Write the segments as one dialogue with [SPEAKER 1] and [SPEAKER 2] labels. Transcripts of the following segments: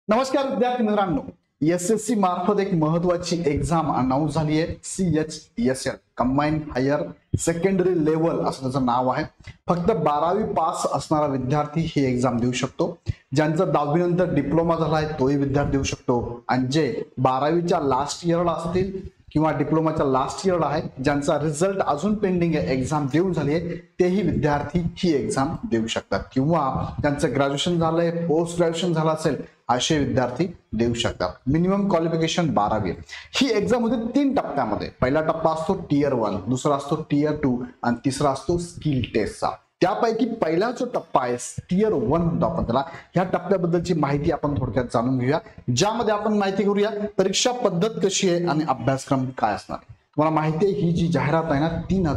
[SPEAKER 1] नमस्कार विद्यार्थी मित्रांनो, एसएससी मार्फत एक महत्वाची एक्झाम अनाउन्स झाली आहे। CHSL combined higher secondary level असं त्याचं नाव आहे। फक्त 12वी पास असणारा विद्यार्थी ही एक्झाम देऊ शकतो। ज्यांचं 10वी नंतर डिप्लोमा झाला आहे तोही विद्यार्थी देऊ शकतो, आणि जे 12वीच्या लास्ट इयरला असतील किंवा डिप्लोमाच्या लास्ट इयरला आहे, ज्यांचा रिझल्ट अजून पेंडिंग आहे, एक्झाम देऊन झाली आहे, तेही विद्यार्थी ही एक्झाम देऊ शकतात। किंवा ज्यांचं ग्रॅज्युएशन झालंय, पोस्ट ग्रॅज्युएशन झालं असेल, असे विद्यार्थी देऊ शकतात। मिनिमम क्वालिफिकेशन 12वी। ही एक्झाम होते 3 टप्प्यामध्ये। पहिला टप्पा असतो टियर 1, दुसरा असतो टियर 2 आणि तिसरा असतो स्किल टेस्टचा। त्यापैकी पहिला जो टप्पा आहे टियर 1 म्हणतो आपण त्याला, ह्या टप्प्याबद्दलची माहिती आपण थोडक्यात जाणून घेऊया, ज्यामध्ये आपण माहिती करूया परीक्षा पद्धत कशी आहे आणि अभ्यासक्रम काय असणार आहे। तुम्हाला माहिती आहे ही जी जाहिरात आहे ना,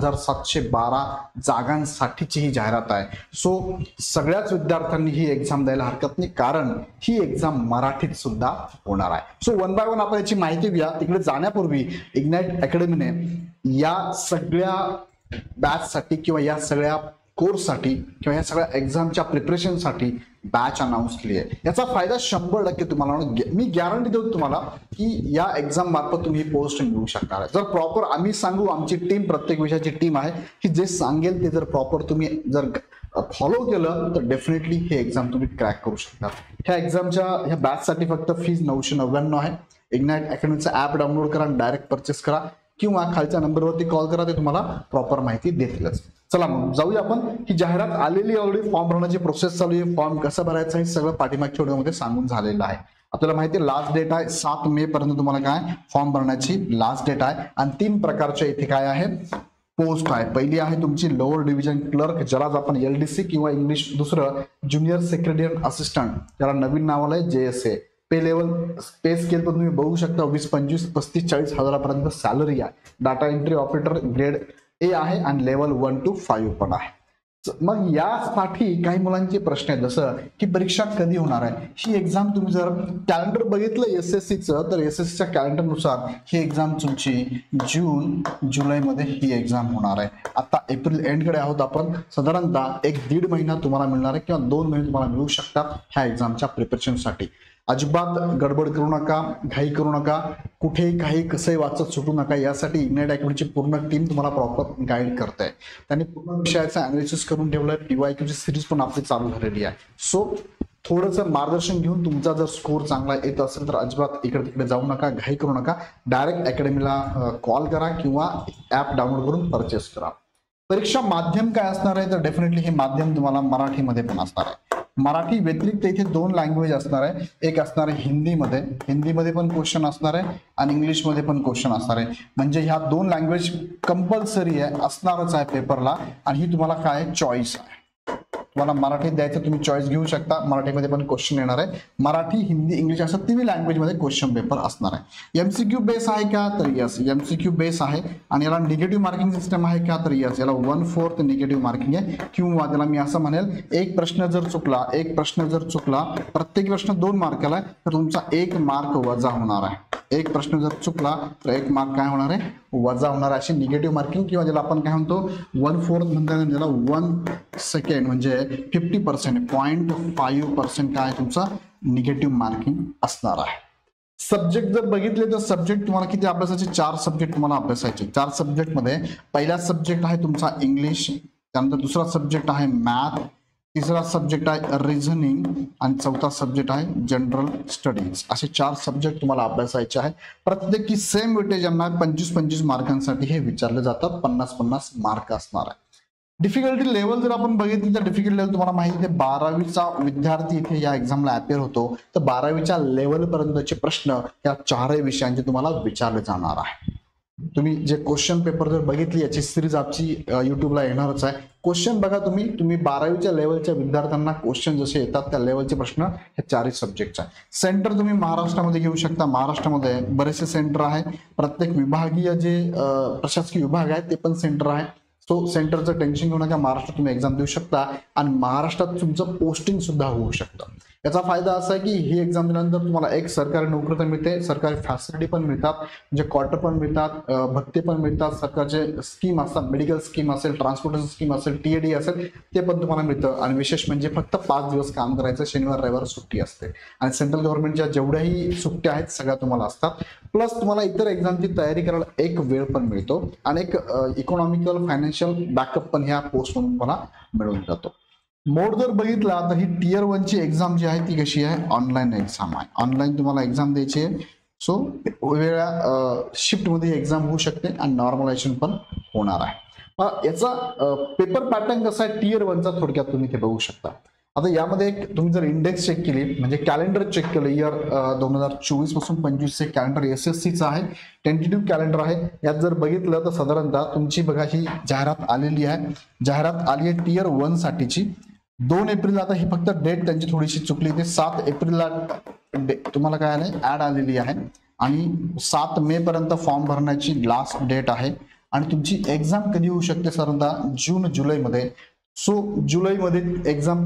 [SPEAKER 1] 3712 जागांसाठीची ही जाहिरात आहे। सो सगळ्याच विद्यार्थ्यांनी ही एक्झाम द्यायला हरकत नाही, कारण ही एक्झाम मराठीत सुद्धा होणार आहे। सो वन बाय वन आपण याची माहिती घेऊया। तिकडे जाण्यापूर्वी इग्नाइट अकॅडमीने या सगळ्या बॅचसाठी किंवा या सगळ्या कोर्ससाठी किंवा या सगळ्या एक्झामच्या प्रिपरेशनसाठी बॅच अनाउन्स केली आहे। याचा फायदा 100% तुम्हाला मी गॅरंटी देतो तुम्हाला की या एक्झाम मार्फत तुम्ही पोस्ट घेऊ शकणार आहे। जर प्रॉपर आम्ही सांगू, आमची टीम प्रत्येक विषयाची टीम आहे की जे सांगेल ते जर प्रॉपर तुम्ही जर फॉलो केलं तर डेफिनेटली हे एक्झाम तुम्ही क्रॅक करू शकता। ह्या एक्झामच्या ह्या बॅचसाठी फक्त फीज 999 आहे। इग्नाइट अकॅडमीचं ॲप डाउनलोड करा आणि डायरेक्ट परचेस करा किंवा खालच्या नंबरवरती कॉल करा, ते तुम्हाला प्रॉपर माहिती देतीलच। चला मग जाऊया आपण। ही जाहिरात आलेली ऑलरेडी, फॉर्म भरण्याची प्रोसेस चालू आहे, फॉर्म कसं भरायचं हे सगळं पाठीमागच्या व्हिडिओमध्ये सांगून झालेलं आहे। आपल्याला माहिती आहे लास्ट डेट आहे 7 मे पर्यंत तुम्हाला काय फॉर्म भरण्याची लास्ट डेट आहे। आणि 3 प्रकारच्या इथे काय आहे पोस्ट आहे। पहिली आहे तुमची लोअर डिव्हिजन क्लर्क, ज्याला आपण LDC किंवा इंग्लिश दुसरं ज्युनियर सेक्रेटरी असिस्टंट, ज्याला नवीन नाव आलंय JSA। Pay level pay scale पण तुम्ही बघू शकता, 20, 25, 35, 40 हजारापर्यंत सॅलरी आहे। Data entry operator grade A आहे आणि लेवल 1 to 5 पण आहे। मग यासाठी काही मुलांचे प्रश्न आहेत, जसं की परीक्षा कधी होणार आहे। ही एक्झाम तुम्ही जर कॅलेंडर बघितलं SSCचं, तर SSCच्या कॅलेंडरनुसार ही एक्झाम तुमची जून जुलैमध्ये ही एक्झाम होणार आहे। आता एप्रिल एंडकडे आहोत आपण, साधारणतः 1-1.5 महिना तुम्हाला मिळणार आहे किंवा 2 महिने तुम्हाला मिळू शकतात ह्या एक्झामच्या प्रिपरेशनसाठी। अजिबात गडबड करू नका, घाई करू नका, कुठेही काही कसंही वाचत सुटू नका। यासाठी इग्नाइट अकॅडमीची पूर्ण टीम तुम्हाला प्रॉपर गाईड करते। त्यांनी पूर्ण विषयाचं अनालिसिस करून ठेवलंय, PYQची सिरीज पण आपली चालू झालेली आहे। सो थोडंसं मार्गदर्शन घेऊन तुमचा जर स्कोर चांगला येत असेल तर अजिबात इकडे तिकडे जाऊ नका, घाई करू नका। डायरेक्ट अकॅडमीला कॉल करा किंवा ॲप डाउनलोड करून परचेस करा। परीक्षा माध्यम काय असणार आहे, तर डेफिनेटली हे माध्यम तुम्हाला मराठीमध्ये पण असणार आहे। मराठी व्यतिरिक्त इथे 2 लँग्वेज असणार आहे। एक असणार आहे हिंदीमध्ये पण क्वेश्चन असणार आहे आणि इंग्लिशमध्ये पण क्वेश्चन असणार आहे। म्हणजे ह्या 2 लँग्वेज कंपल्सरी आहे, असणारच आहे पेपरला, आणि ही तुम्हाला काय चॉईस आहे। तुम्हाला मराठीत द्यायचं तुम्ही चॉईस घेऊ शकता। मराठीमध्ये पण क्वेश्चन येणार आहे। मराठी, हिंदी, इंग्लिश असं 3 लँग्वेजमध्ये क्वेश्चन पेपर असणार आहे। MCQ बेस आहे का, तर यस MCQ बेस आहे। आणि याला निगेटिव्ह मार्किंग सिस्टम आहे का, तर यस याला 1/4 निगेटिव्ह मार्किंग आहे। किंवा त्याला मी असं म्हणेल, एक प्रश्न जर चुकला, प्रत्येक प्रश्न 2 मार्काला आहे, तर तुमचा 1 मार्क वजा होणार आहे। एक प्रश्न जर चुकला तर 1 मार्क काय होणार आहे, वजा होणार आहे। अशी निगेटिव्ह मार्किंग, किंवा ज्याला आपण काय म्हणतो 1/4 म्हणतात, ज्याला 1 सेकंड म्हणजे 50%, 0.5% काय तुमचा निगेटिव्ह मार्किंग असणार आहे। सब्जेक्ट जर बघितले तर सब्जेक्ट तुम्हाला किती अभ्यासाचे, 4 सब्जेक्ट तुम्हाला अभ्यासायचे। 4 सब्जेक्टमध्ये पहिला सब्जेक्ट आहे तुमचा इंग्लिश, त्यानंतर दुसरा सब्जेक्ट आहे मॅथ, तिसरा सब्जेक्ट आहे रिझनिंग आणि चौथा सब्जेक्ट आहे जनरल स्टडीज। असे 4 सब्जेक्ट तुम्हाला अभ्यासायचे आहे। प्रत्येकी सेम वेटेज यांना 25-25 मार्कांसाठी हे विचारले जातात, 50-50 मार्क असणार आहे। डिफिकल्टी लेवल जर आपण बघितली तर डिफिकल्टी लेवल तुम्हाला माहिती आहे 12वीचा विद्यार्थी इथे या एक्झामला अपेअर होतो, तर 12वीच्या लेवल पर्यंतचे प्रश्न या 4 विषयांचे तुम्हाला विचारले जाणार आहे। तुम्ही जे क्वेश्चन पेपर जर बघितली, याची सिरीज आपली युट्यूबला येणारच आहे। क्वेश्चन बघा तुम्ही 12वीच्या लेवलच्या विद्यार्थ्यांना क्वेश्चन जसे येतात त्या लेवलचे प्रश्न हे 4 सब्जेक्टचे आहे। सेंटर तुम्ही महाराष्ट्रामध्ये घेऊ शकता। महाराष्ट्रामध्ये बरेचसे सेंटर आहे। प्रत्येक विभागीय जे प्रशासकीय विभाग आहे ते पण सेंटर आहे। सो सेंटरचं टेन्शन घेऊ नका, महाराष्ट्रात तुम्ही एक्झाम देऊ शकता आणि महाराष्ट्रात तुमचं पोस्टिंग सुद्धा होऊ शकतं। याचा फायदा असा आहे की ही एक्झाम दिल्यानंतर तुम्हाला एक सरकारी नोकरी तर मिळते, सरकारी फॅसिलिटी पण मिळतात, म्हणजे क्वार्टर पण मिळतात, भत्ते पण मिळतात, सरकारचे स्कीम असतात, मेडिकल स्कीम असेल, ट्रान्सपोर्टेशन स्कीम असेल, टीएडी असेल, ते पण तुम्हाला मिळतं. आणि विशेष म्हणजे फक्त 5 दिवस काम करायचं, शनिवार रविवार सुट्टी असते. आणि सेंट्रल गव्हर्नमेंटच्या जेवढ्याही सुट्ट्या आहेत सगळ्या तुम्हाला असतात. प्लस तुम्हाला इतर एक्झामची तयारी करायला एक वेळ पण मिळतो आणि एक इकॉनॉमिकल फायनान्शियल बॅकअप पण ह्या पोस्टमधून तुम्हाला मिळून जातो. मोड जर बघितला तर ही टियर 1 ची एक्झाम जी आहे ती कशी आहे, ऑनलाईन एक्झाम आहे. ऑनलाईन तुम्हाला एक्झाम द्यायची आहे. सो वेगवेगळ्या शिफ्टमध्ये एक्झाम होऊ शकते आणि नॉर्मलायझेशन पण होणार आहे. याचा पेपर पॅटर्न कसा आहे टियर 1 चा थोडक्यात तुम्ही ते बघू शकता. आता यामध्ये तुम्ही जर इंडेक्स चेक केली म्हणजे कॅलेंडर चेक केलं, इयर 2024 पासून 25 चे कॅलेंडर एसएससीचं आहे, टेंटेटिव्ह कॅलेंडर आहे. यात जर बघितलं तर साधारणतः तुमची बघा ही जाहिरात आलेली आहे. जाहिरात आली आहे टियर 1 साठीची 2 एप्रिल. आता ही फक्त डेट त्यांची थोडीशी चुकली, ते 7 एप्रिलला तुम्हाला काय आलंय ऍड आलेली आहे आणि 7 मे पर्यंत फॉर्म भरण्याची लास्ट डेट आहे. आणि तुमची एक्झाम कधी होऊ शकते साधारणतः जून जुलैमध्ये. सो जुलैमध्ये एक्झाम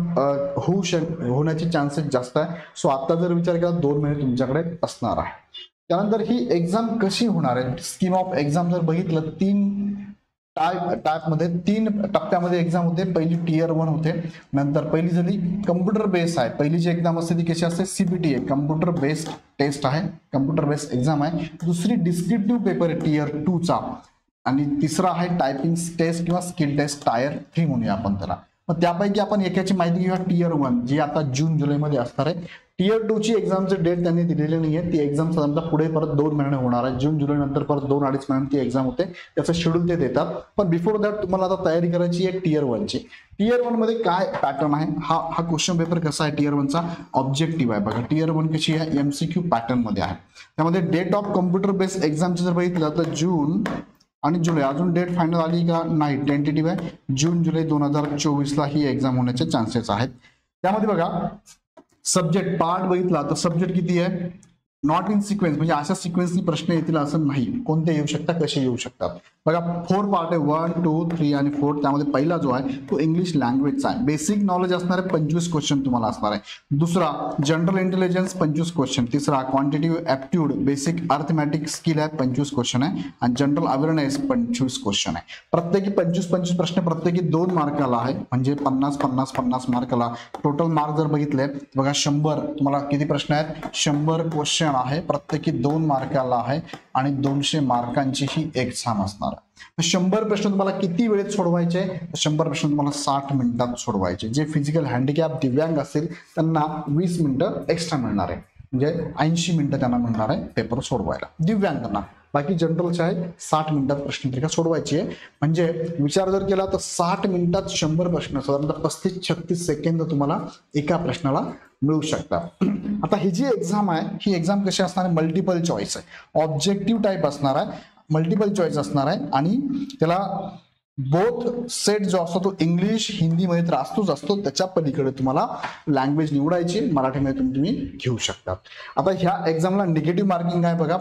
[SPEAKER 1] होण्याचे चान्सेस जास्त आहे. सो आता जर विचार केला 2 महिने तुमच्याकडे असणार आहे. त्यानंतर ही एक्झाम कशी होणार आहे, स्कीम ऑफ एक्झाम जर बघितलं 3 टाईपमध्ये 3 टप्प्यामध्ये एक्झाम होते. पहिली टियर 1 होते, नंतर पहिली झाली कम्प्युटर बेस्ड आहे. पहिली जी एक्झाम असते ती कशी असते, सीपीटी आहे, कम्प्युटर बेस्ड टेस्ट आहे, कम्प्युटर बेस्ड एक्झाम आहे. दुसरी डिस्क्रिप्टिव्ह पेपर आहे टियर 2 चा आणि तिसरा आहे टायपिंग टेस्ट किंवा स्किल टेस्ट टायर 3 म्हणूया आपण त्याला. मग त्यापैकी आपण एकाची माहिती घेऊया टियर 1 जी आता जून जुलैमध्ये असणार आहे. टियर 2 ची एक्झामची डेट त्यांनी दिलेली नाहीये. ती एक्झाम साधारणतः पुढे परत 2 महिने होणार आहे. जून जुलै नंतर परत 2-2.5 महिन्यांनी ती एक्झाम होते. त्याचं शेड्यूल ते देतात. पण बिफोर दॅट तुम्हाला आता तयारी करायची आहे टियर 1 ची. टियर 1 मध्ये काय पॅटर्न आहे, हा क्वेश्चन पेपर कसा आहे टियर 1 चा, ऑब्जेक्टिव्ह आहे. बघा टियर 1 कशी आहे, एमसीक्यू पॅटर्न मध्ये आहे. त्यामध्ये डेट ऑफ कम्प्युटर बेस्ड एक्झामची जर बघितलं तर जून आणि जुलै, अजून डेट फायनल आली का नाही, टेंटेटिव्ह आहे. जून जुलै 2024 ला ही एक्झाम होण्याचे चान्सेस आहेत. त्यामध्ये बघा सब्जेक्ट पार्ट बघितला तर सब्जेक्ट किती आहे, नॉट इन सिक्वेन्स, म्हणजे अशा सिक्वेन्सनी प्रश्न येतील असं नाही, कोणते येऊ शकतात, कसे येऊ शकतात. बघा 4 पार्ट आहे, 1, 2, 3 आणि 4. त्यामध्ये पहिला जो आहे तो इंग्लिश लँग्वेजचा आहे. बेसिक नॉलेज असणार आहे, 25 क्वेश्चन तुम्हाला असणार आहे. दुसरा जनरल इंटेलिजन्स 25 क्वेश्चन. तिसरा quantitative aptitude basic arithmetic skill आहे, 25 क्वेश्चन आहे. आणि जनरल अवेअरनेस 25 क्वेश्चन आहे. प्रत्येकी 25 प्रश्न, प्रत्येकी 2 मार्काला आहे, म्हणजे 50 मार्काला. टोटल मार्क जर बघितले बघा 100, तुम्हाला किती प्रश्न आहेत, 100 क्वेश्चन आहे, प्रत्येकी 2 मार्काला आहे आणि 200 मार्कांची ही एक्झाम असणार. 100 प्रश्न तुम्हाला किती वेळेत सोडवायचे, 100 प्रश्न तुम्हाला 60 मिनिटात सोडवायचे. जे फिजिकल हँडिकॅप दिव्यांग असेल त्यांना 20 मिनिटं एक्स्ट्रा मिळणार आहे, म्हणजे 80 मिनिटं त्यांना मिळणार आहे पेपर सोडवायला दिव्यांगांना. बाकी जनरलचे आहे 60 मिनिटात प्रश्नपत्रिका सोडवायची आहे. म्हणजे विचार जर केला तर 60 मिनिटात 100 प्रश्न, साधारणतः 35-36 सेकंद तुम्हाला एका प्रश्नाला मिळू शकतात. आता ही जी एक्झाम आहे ही एक्झाम कशी असणार आहे, मल्टिपल चॉईस आहे, ऑब्जेक्टिव्ह टाईप असणार आहे, मल्टिपल चॉईस असणार आहे. आणि त्याला बोथ सेट जो असतो तो इंग्लिश हिंदीमध्ये तर असतो, त्याच्या पलीकडे तुम्हाला लँग्वेज निवडायची, मराठीमध्ये तुम्ही घेऊ शकतात. आता ह्या एक्झामला निगेटिव्ह मार्किंग आहे बघा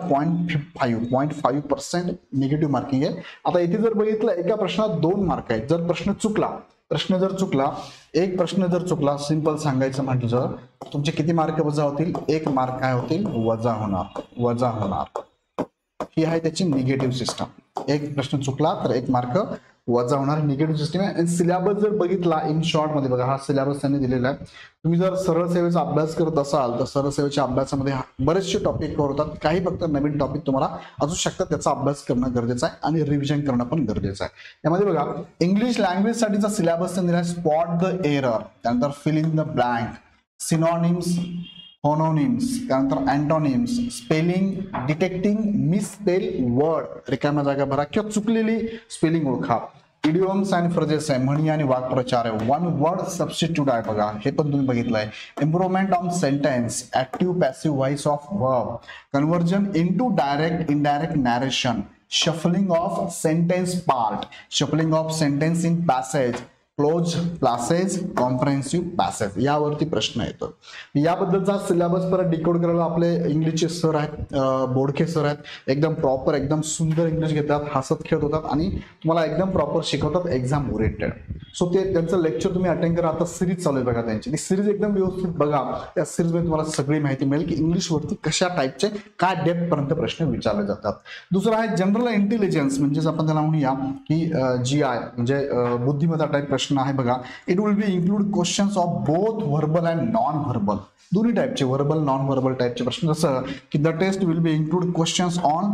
[SPEAKER 1] 0.5% निगेटिव्ह मार्किंग आहे. आता इथे जर बघितलं एका प्रश्नात 2 मार्क आहेत. जर प्रश्न चुकला, एक प्रश्न जर चुकला, सिंपल सांगायचं म्हटलं जर तुमचे किती मार्क वजा होतील, 1 मार्क काय होतील, वजा होणार. ही आहे त्याची निगेटिव्ह सिस्टम. एक प्रश्न चुकला तर 1 मार्क वजा होणार, निगेटिव्ह सिस्टम आहे. आणि सिलेबस जर बघितला इन शॉर्ट मध्ये बघा, हा सिलेबस त्यांनी दिलेला आहे. तुम्ही जर सरळ सेवेचा अभ्यास करत असाल तर सरळ सेवेच्या अभ्यासामध्ये बरेचसे टॉपिक कव्हर होतात. काही फक्त नवीन टॉपिक तुम्हाला असू शकतात, त्याचा अभ्यास करणं गरजेचं आहे आणि रिव्हिजन करणं पण गरजेचं आहे. यामध्ये बघा इंग्लिश लँग्वेज साठीचा सिलेबस त्यांनी दिला, स्पॉट द एरर, त्यानंतर fill in the blank, synonyms, homonyms, त्यानंतर antonyms, spelling, detecting misspell word, रिकाम्या जागा भरा किंवा चुकलेली स्पेलिंग ओळखा, इडिओम्स अँड फ्रेजेस आहे, म्हणी आणि वाक्प्रचार आहे, 1 वर्ड सबस्टिट्यूट आहे बघा, हे पण तुम्ही बघितलंय, improvement on sentence, active passive voice of verb, conversion into direct indirect narration, shuffling of sentence part, shuffling of sentence in passage, cloze classes, comprehensive passage यावरती प्रश्न येतो. याबद्दलचा सिलेबस परत डिकोड करायला आपले इंग्लिशचे सर आहेत, बोडके सर आहेत. एकदम प्रॉपर, एकदम सुंदर इंग्लिश घेतात, हसत खेळत होतात आणि तुम्हाला एकदम प्रॉपर शिकवतात, एक्झाम ओरिएंटेड. सो ते त्यांचं लेक्चर तुम्ही अटेंड करा. आता सिरीज चालू आहे बघा त्यांची, ती सिरीज एकदम व्यवस्थित बघा. त्या सिरीजमध्ये तुम्हाला सगळी माहिती मिळेल की इंग्लिशवरती कशा टाईपचे काय डेप्थ पर्यंत प्रश्न विचारले जातात. दुसरा आहे जनरल इंटेलिजन्स, म्हणजेच आपण त्याला म्हणूया की GI म्हणजे बुद्धिमत्ता टाईप प्रश्न आहे बघा. It will be include questions of both verbal and non verbal, दोन्ही टाईपचे व्हर्बल नॉन व्हर्बल टाईपचे प्रश्न. जसं की the test will be include questions on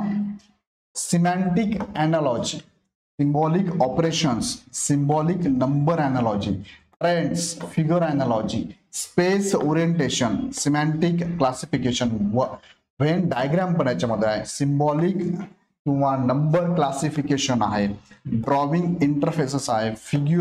[SPEAKER 1] semantic analogy, symbolic operations, symbolic number analogy, trends, figure analogy, space orientation, semantic classification, Venn diagram पण याच्यामध्ये आहे, symbolic किंवा नंबर क्लासिफिकेशन आहे, ड्रॉविंग इंटरफेसेस आहे,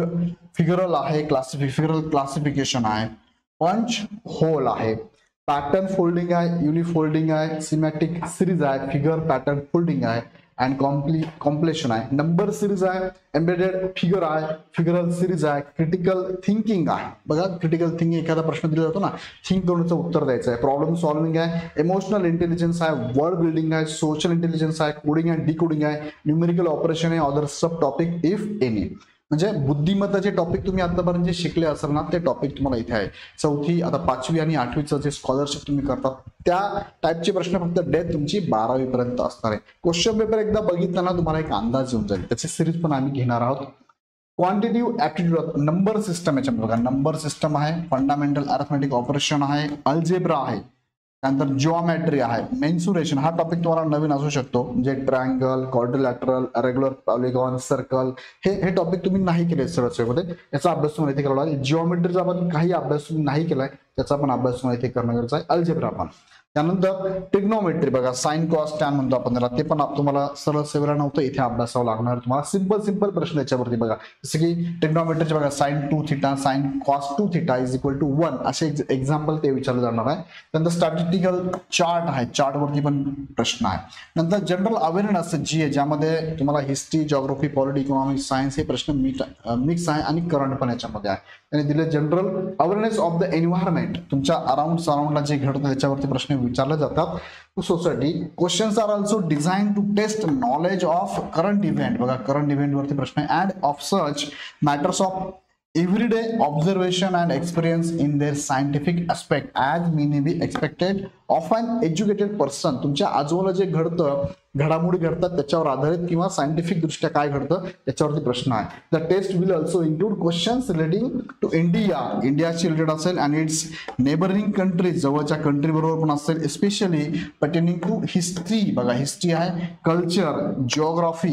[SPEAKER 1] फिगरल आहे, फिगरल क्लासिफिकेशन आहे, punch hole आहे, pattern folding आहे, युनिफोल्डिंग आहे, सिमॅटिक सिरीज आहे, फिगर पॅटर्न फोल्डिंग आहे अँड कॉम्प्लेशन आहे, नंबर सिरीज आहे, एम्बेडेड फिगर आहे, फिगरल सिरीज आहे, क्रिटिकल थिंकिंग आहे. बघा क्रिटिकल थिंकिंग एखादा प्रश्न दिला जातो ना, थिंक करून उत्तर द्यायचं आहे. प्रॉब्लेम सॉल्विंग आहे, इमोशनल इंटेलिजन्स आहे, वर्ड बिल्डिंग आहे, सोशल इंटेलिजन्स आहे, कोडिंग अँड डिकोडिंग आहे, न्यूमेरिकल ऑपरेशन आहे, other sub topic if any. म्हणजे बुद्धिमत्ताचे टॉपिक तुम्ही आतापर्यंत जे शिकले असाल ना, ते टॉपिक तुम्हाला इथे आहे. चौथी, आता 5वी आणि 8वीचं जे स्कॉलरशिप तुम्ही करतात त्या टाईपचे प्रश्न फक्त डेथ तुमची 12वी पर्यंत असणार आहे. क्वेश्चन पेपर एकदा बघितला ना तुम्हाला एक अंदाज येऊन जाईल. त्याची सिरीज पण आम्ही घेणार आहोत. क्वांटिटिव्ह ऍप्टिट्यूड, नंबर सिस्टम याच्यामध्ये बघा, नंबर सिस्टम आहे, फंडामेंटल अरिथमेटिक ऑपरेशन आहे, अल्जेब्रा आहे, त्यानंतर जिओमेट्री आहे, मेन्सुरेशन हा टॉपिक तुम्हाला नवीन असू शकतो. म्हणजे triangle, quadrilateral, regular polygon, circle, हे टॉपिक तुम्ही नाही केले सरळमध्ये, याचा अभ्यास तुम्हाला इथे करावा लागेल. जिओमेट्रीचा पण काही अभ्यास तुम्ही नाही केलाय, त्याचा पण अभ्यास तुम्हाला इथे करणं गरजेचं आहे. अल्जेब्रा पण. त्यानंतर ट्रिग्नोमेट्री बघा, साइन कॉस टॅन म्हणतो आपण त्याला, ते पण तुम्हाला सरळ सेवेला नव्हतं, इथे अभ्यासावं लागणार तुम्हाला. सिंपल प्रश्न याच्यावरती बघा, जसं की ट्रिग्नोमेट्रीचे बघा, sine 2 theta, sine cos 2 theta is equal to 1 असे एक्झाम्पल ते विचारले जाणार आहे. त्यानंतर स्टॅटिस्टिकल चार्ट आहे, चार्टवरती पण प्रश्न आहे. नंतर जनरल अवेअरनेस जी आहे, ज्यामध्ये तुम्हाला history, geography, polity, economics, science हे प्रश्न मिक्स आहे आणि करंट पण याच्यामध्ये आहे. त्यांनी दिले general awareness of the environment, तुमच्या अराउंडला जे घडतं त्याच्यावरती प्रश्न विचारले जातात. Society questions are also design to test knowledge of current event, बघा करंट इव्हेंट वरती प्रश्न आहे, and of such matters of everyday observation and experience in their scientific aspect as may be expected of an educated person. तुमच्या आजूबाजूला जे घडतं, घडामोडी घडतात त्याच्यावर आधारित किंवा सायंटिफिक दृष्ट्या काय घडतं त्याच्यावरती प्रश्न आहे. The test will also include questions relating to इंडियाशी रिलेटेड असेल आणि इट्स नेबरिंग कंट्रीज, जवळच्या कंट्री बरोबर पण असेल, स्पेशली पर्टेनिंग टू हिस्ट्री, बघा हिस्ट्री आहे, culture, geography,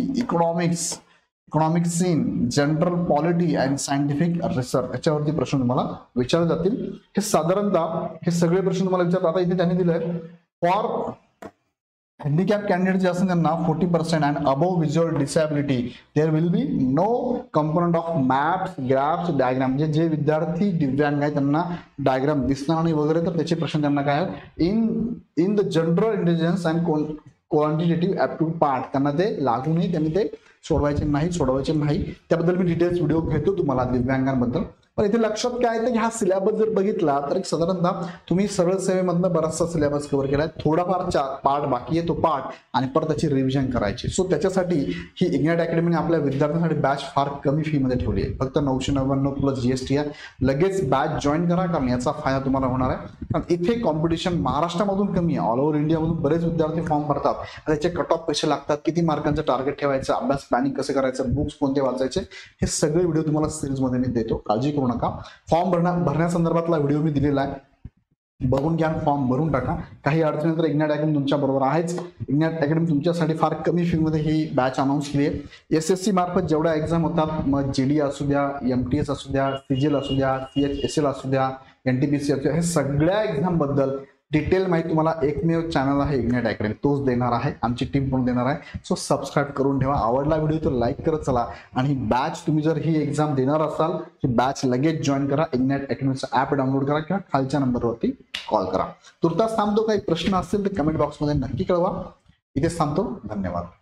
[SPEAKER 1] economic scene, general polity and scientific research याच्यावरती प्रश्न तुम्हाला विचारले जातील. हे साधारणतः हे सगळे प्रश्न तुम्हाला विचारतात. आता इथे त्यांनी दिलंय फॉर हँडिकॅप कॅन्डिडेट जे असतील त्यांना 40% and above visual disability there will be no component of maps, graphs, diagram. म्हणजे जे विद्यार्थी दिव्यांग आहेत त्यांना डायग्राम दिसणार नाही वगैरे, तर त्याचे प्रश्न त्यांना काय in the general intelligence and quantitative aptitude part त्यांना ते लागू नाही, त्यांनी ते सोडवायचे नाही. त्याबद्दल मी डिटेल्स व्हिडिओ घेतो तुम्हाला दिव्यांगांबद्दल. पण इथे लक्षात काय येतं की हा सिलेबस जर बघितला तर एक साधारणतः तुम्ही सरळ सेवेमधनं बराचसा सिलेबस कव्हर केलाय, थोडाफार पार्ट बाकी आहे तो पार्ट आणि परत त्याची रिव्हिजन करायची. सो त्याच्यासाठी ही इग्नाइट अकॅडमीने आपल्या विद्यार्थ्यांसाठी बॅच फार कमी फी मध्ये ठेवली आहे, फक्त 999 प्लस GST आहे. लगेच बॅच जॉईन करा, कारण याचा फायदा तुम्हाला होणार आहे. कारण इथे कॉम्पिटिशन महाराष्ट्रामधून कमी आहे, ऑल ओव्हर इंडियामधून बरेच विद्यार्थी फॉर्म भरतात, त्याचे कट ऑफ पैसे लागतात, किती मार्कांचं टार्गेट ठेवायचं, अभ्यास प्लॅनिंग कसं करायचं, बुक्स कोणते वाचायचे, हे सगळे व्हिडिओ तुम्हाला सिरीजमध्ये मी देतो, काळजी करू नका. फॉर्म भरण्यासंदर्भातला व्हिडिओ मी दिलेला आहे, बघून घ्या, फॉर्म भरून टाका. काही अडचणी तर इग्नाइट अकॅडमी तुमच्या बरोबर आहेच. इग्नाइट अकॅडमी तुमच्यासाठी फार कमी फी मध्ये ही बॅच अनाऊन्स केली आहे. SSC मार्फत जेवढ्या एक्झाम होतात, मग GD असू द्या, MTS असू द्या, CGL असू द्या, CHSL असू द्या, NTPC असू द्या, हे सगळ्या एक्झाम बद्दल डिटेल माहिती तुम्हाला एकमेव चॅनल आहे इग्नाइट अकॅडमी, तोच देणार आहे, आमची टीम पण देणार आहे. सो सबस्क्राईब करून ठेवा. आवडला व्हिडिओ तर लाईक करत चला आणि बॅच तुम्ही जर ही एक्झाम देणार असाल ही बॅच लगेच जॉईन करा. इग्नाइट अकॅडमीचा ऍप डाउनलोड करा किंवा खालच्या नंबरवरती कॉल करा. तुर्तास थांबतो. काही प्रश्न असतील तर कमेंट बॉक्समध्ये नक्की कळवा. इथेच थांबतो. धन्यवाद.